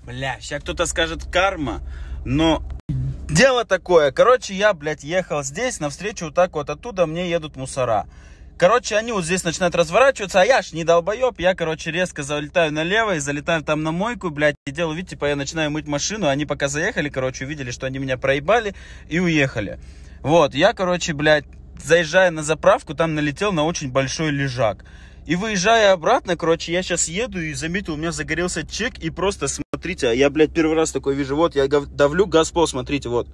Бля, сейчас кто-то скажет карма, но дело такое. Короче, я, блядь, ехал здесь, навстречу вот так вот оттуда мне едут мусора. Короче, они вот здесь начинают разворачиваться, а я ж не долбоеб. Я, короче, резко залетаю налево и залетаю там на мойку, блядь, и делаю, видите, типа я начинаю мыть машину. Они пока заехали, короче, увидели, что они меня проебали и уехали. Вот, я, короче, блядь, заезжая на заправку, там налетел на очень большой лежак. И выезжая обратно, короче, я сейчас еду и заметил, у меня загорелся чек. И просто, смотрите, я, блядь, первый раз такой вижу. Вот, я давлю газ в пол, смотрите, вот.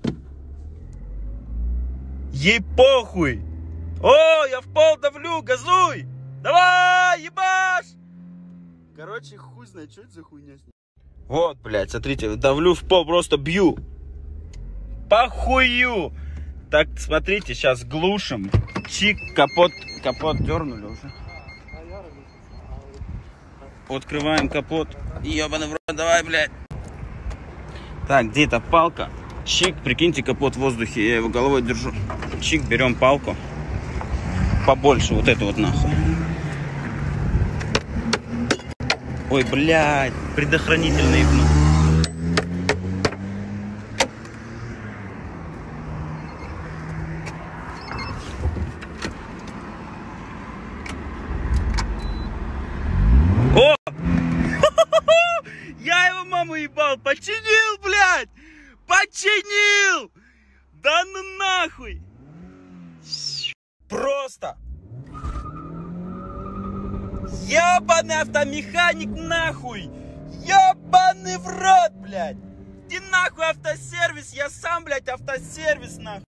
Ей похуй! О, я в пол давлю, газуй! Давай, ебашь! Короче, хуй знает, что это за хуйня. Вот, блядь, смотрите, давлю в пол, просто бью. Похую! Так, смотрите, сейчас глушим. Чик, капот дернули уже. Открываем капот. Ебаный в рот, давай, блядь. Так, где эта палка? Чик, прикиньте, капот в воздухе. Я его головой держу. Чик, берем палку. Побольше, вот эту вот нахуй. Ой, блядь, предохранительный ебну. О! Я его маму ебал, починил, блядь! Починил! Да ну нахуй! Просто! Ебаный автомеханик нахуй! Ебаный в рот, блядь! Иди нахуй автосервис, я сам, блядь, автосервис нахуй!